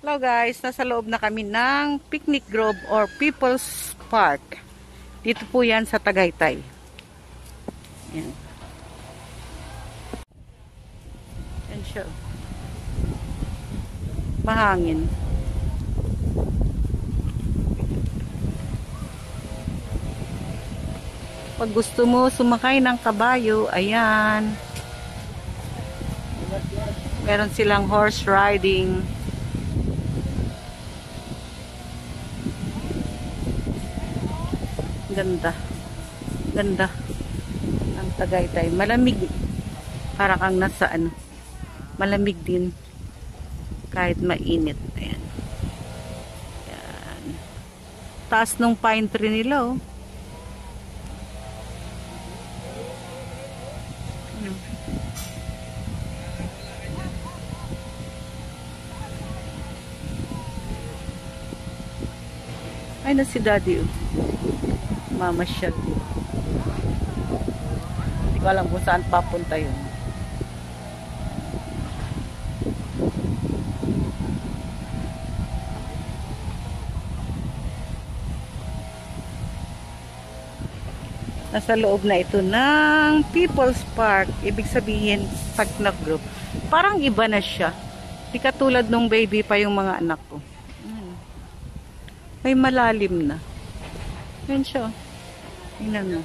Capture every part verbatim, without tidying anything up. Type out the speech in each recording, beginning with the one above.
Hello guys, nasa loob na kami ng Picnic Grove or People's Park. Dito po yan sa Tagaytay. Yan. Yan siya. Mahangin. Pag gusto mo sumakay ng kabayo, ayan. Meron silang horse riding. Ganda. Ganda. Ang Tagaytay. Malamig. Para kang nasa ano. Malamig din. Kahit mainit. Ayan. Ayan. Taas nung pine tree nila, oh. Ay, na si Daddy, oh. Mamasyal. Hindi ko alam kung saan papunta yun. Nasa loob na ito ng People's Park. Ibig sabihin, Picnic Grove. Parang iba na siya. Di katulad nung baby pa yung mga anak ko. May malalim na. Yan siya. Tingnan mo.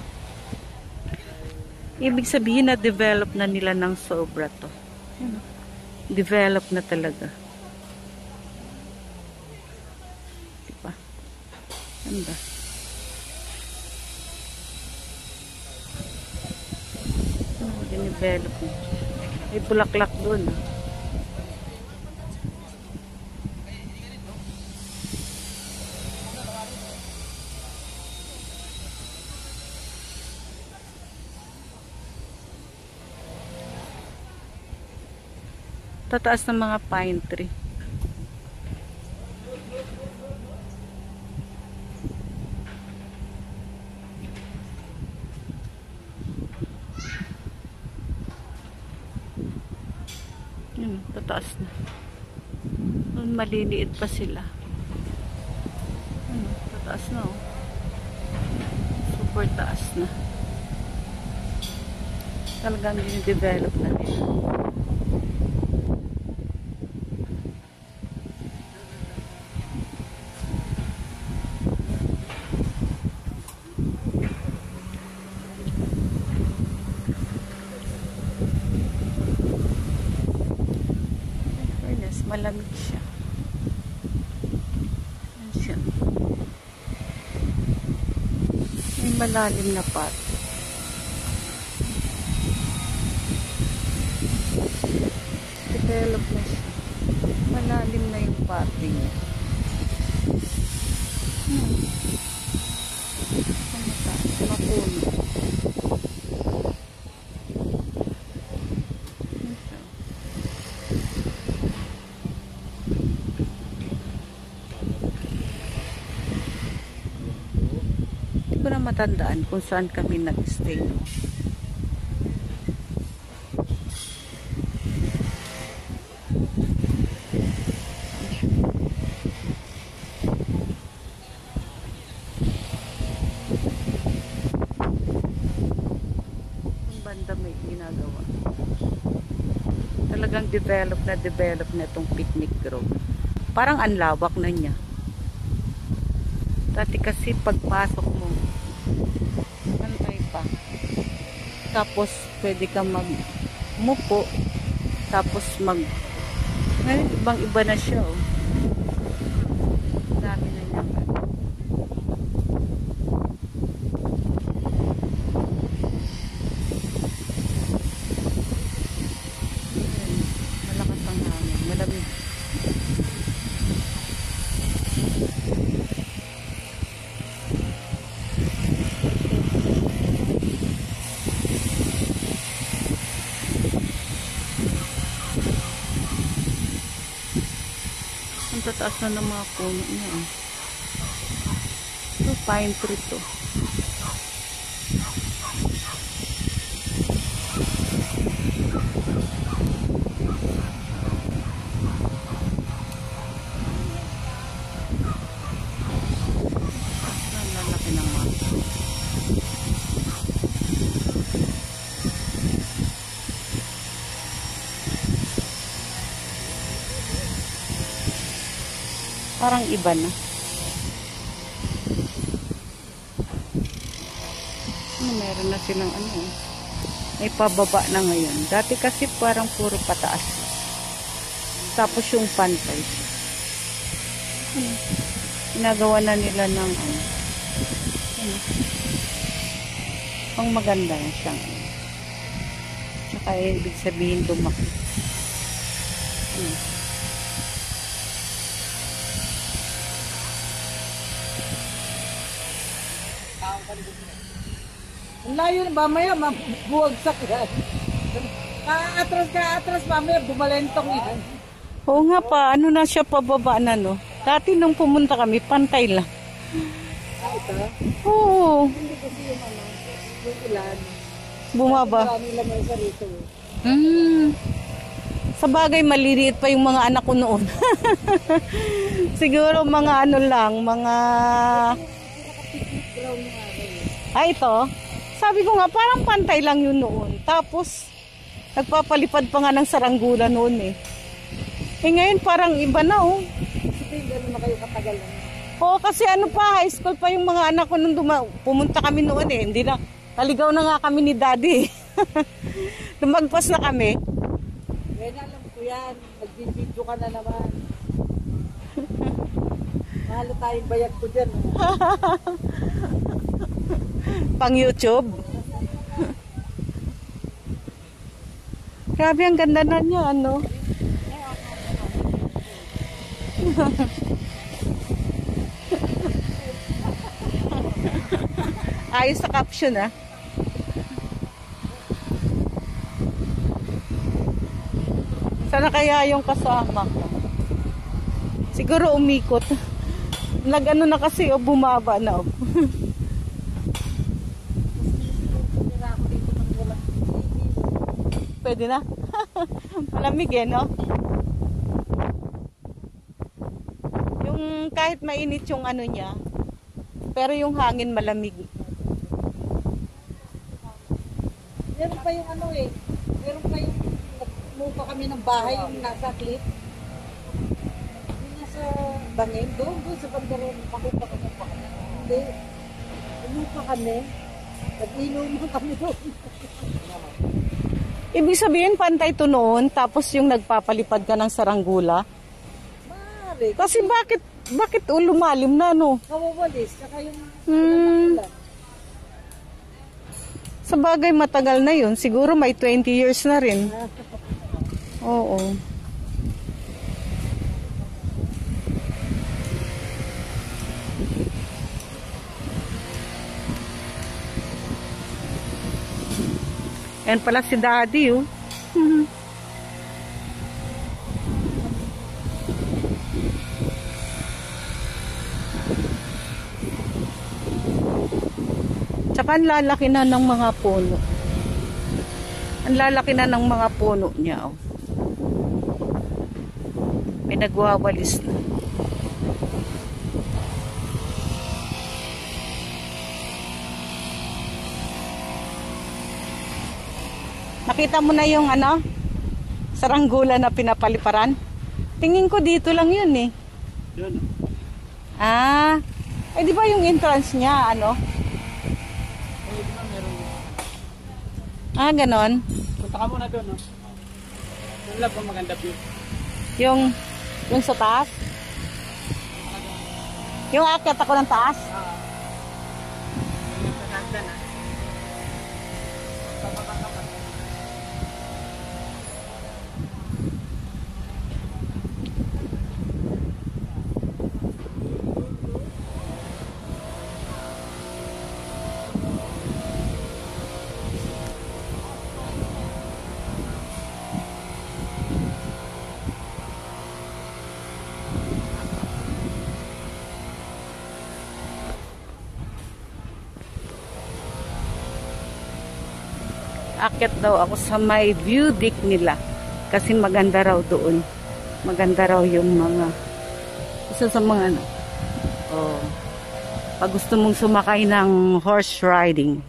Ibig sabihin na develop na nila ng sobra to. Yan. Develop na talaga. Diba? Ganda. Oh, develop na. May bulaklak doon. Tataas ng mga pine tree. Yun, tataas na. Noon maliliit pa sila. Ano, tataas na, oh. Super taas na. Talagang din-develop na nila. Malamig siya. Ayan siya. May malalim na pot. Develop na siya. Malalim na yung potting niya. Hmm. Ano tayo? Mapuno. Hindi ko na matandaan kung saan kami nag-stay. Yung banda may ginagawa. Talagang develop na develop na itong Picnic Grove. Parang anlawak na niya. Dati kasi pagpasok mo, pa. Tapos pwede kang magmupo, tapos mag ngayon ibang iba na siya, oh. Dami na niya. Malakas ang hangin, malamig. Ang tataas na ng mga puno niya. Ito, pine tree to. Parang iba na. Ano, meron na silang ano. May pababa na ngayon. Dati kasi parang puro pataas. Tapos yung pantay. Hmm. Ginagawa na nila ng ano. Ano. Pang maganda na siyang ano. Tsaka ibig sabihin lumaki. Hmm. Ang layo na mamaya, mabuwagsak yan. Kaatras ka, atras mamaya, bumalentong yan. Oo nga pa, ano na siya pababa na no. Dati nung pumunta kami, pantay lang. Ah, ito? Oo. Hindi kasi yung ano, yung ulan. Bumaba. Marami lang yung sarito. Hmm. Sa bagay, maliliit pa yung mga anak ko noon. Siguro mga ano lang, mga... Picnic ground nga rin. Ah, ito? Sabi ko nga, parang pantay lang yun noon. Tapos, nagpapalipad pa nga ng saranggula noon eh. Eh ngayon parang iba na oh. Kasi gano'n na kayo katagal na. Oo, kasi ano pa, high school pa yung mga anak ko nung duma pumunta kami noon eh. Hindi na, naligaw na nga kami ni daddy. Lumagpas na kami. Kaya na alam ko yan, nag-video ka na naman. Mahalo tayong bayad ko dyan. Oh. Pang YouTube. Grabe, ang ganda na niya, ano. Ayos sa caption, ah. Sana kaya yung kasama ko? Siguro umikot. Nag-ano na kasi, o bumaba na, o. Pwede na. Malamig eh, no? Yung kahit mainit yung ano niya, pero yung hangin malamig. Meron pa yung ano eh, meron pa yung nagmupa kami ng bahay yung nasa cliff. Yung nasa bangin, doon, doon sa bandaron, pakupa kami pa kami. Hindi, umupa kami, nag-inuman kami doon. Ibig sabihin, pantay to noon, tapos yung nagpapalipad ka ng saranggula. Mare, Kasi bakit, bakit oh, lumalim na, no? kawawalis, saka yung Hmm. ulan. Sa bagay, matagal na yun. Siguro may twenty years na rin. Oo. Yan pala si Daddy, oh. Tsaka ang lalaki na ng mga puno. Ang lalaki na ng mga puno niya, oh. May nagwawalis na. Nakita mo na yung ano? Saranggula na pinapaliparan? Tingin ko dito lang yun eh. Yun. Ah, eh di ba yung entrance niya, ano? Eh, di ba meron? Ah, ganon. Punta ka muna doon, no? Doon lang po maganda view. Yung, yung sa taas? Yung akyat ako ng taas? Ah. Yung sa hagdan, ah. Pababa ka pa. Akyat daw ako sa may view deck nila. Kasi maganda raw doon. Maganda raw yung mga isa sa mga ano. Oh, pag gusto mong sumakay ng horse riding.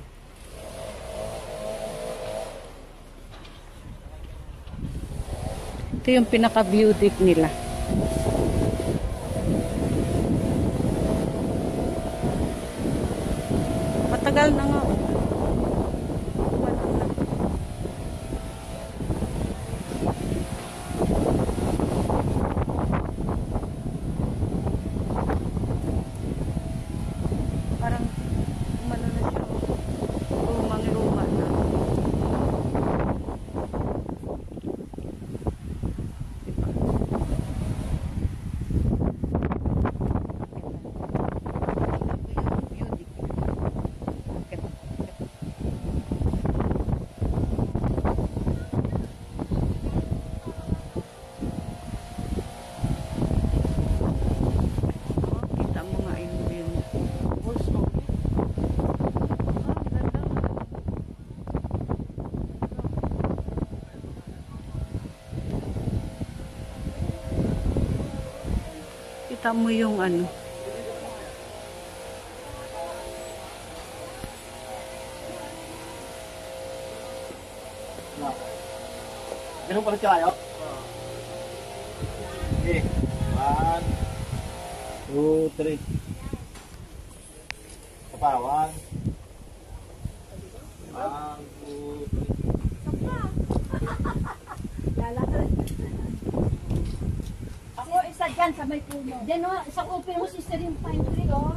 Ito yung pinaka view deck nila. Tagal na nga. Oh. Parang umano na siya. Lumang-luma na. Diba? Kita mo nga yung view. Oh, snow. Ah, ganda. Kita mo yung ano. Ganun pala siya kayo? Okay. One. Two, three. Isa pa. One. One, two, three. Ako isa dyan sa may puno. Diyan o, isang open mo sister yung pine tree o.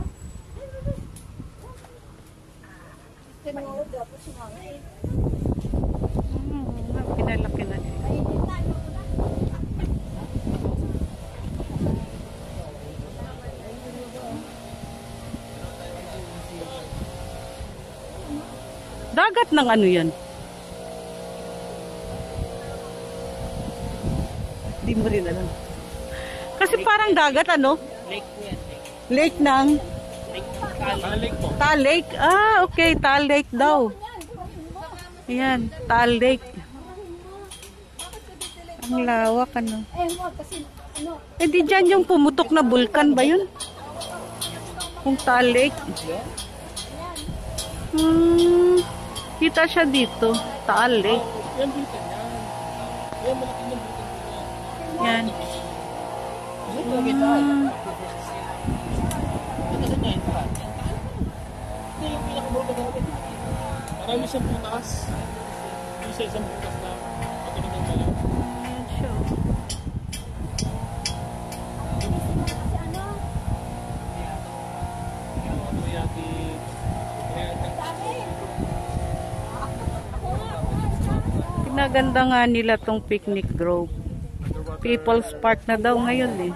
Sister mo, tapos sumangay. Hmm, pinalaki na siya. Ay, hindi tayo. Dagat ng ano yan? Di mo rin alam. Kasi parang dagat ano? Lake po yan. Lake. Lake ng Lake. Taal Lake po. Taal Lake. Ah, okay. Taal Lake daw. Ayan. Taal Lake. Ang lawak ano. Eh, mo, kasi ano, Eh di dyan yung pumutok na bulkan ba yun? Yung Taal Lake. Hmm. Kita siya dito. Taal Lake. Yan bulkan yan. Yan malaking yung bulkan po yan. Yan. Yan talaga yung taal. Ito sa niya yung taal. Ito yung pinakabulkan natin. Marami siyang butas. Isa isang butas na patuloy ng malaw. Ayan siya. Kayati. Kayati. Pinaganda nga nila tong picnic grove. People's Park na daw ngayon eh.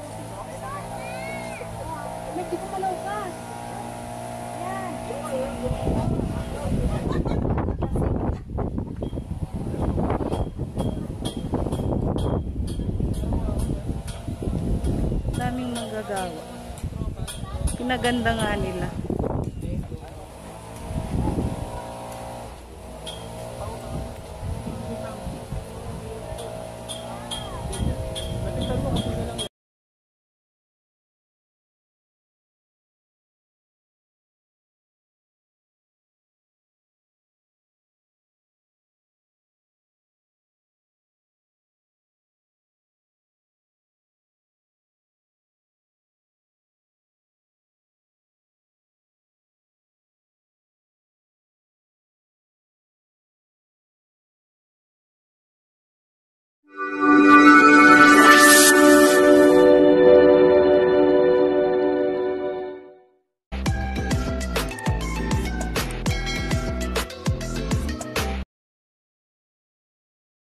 medyo ko malaukas. Yan. Daming manggagawa. Pinaganda nga nila. Thank you.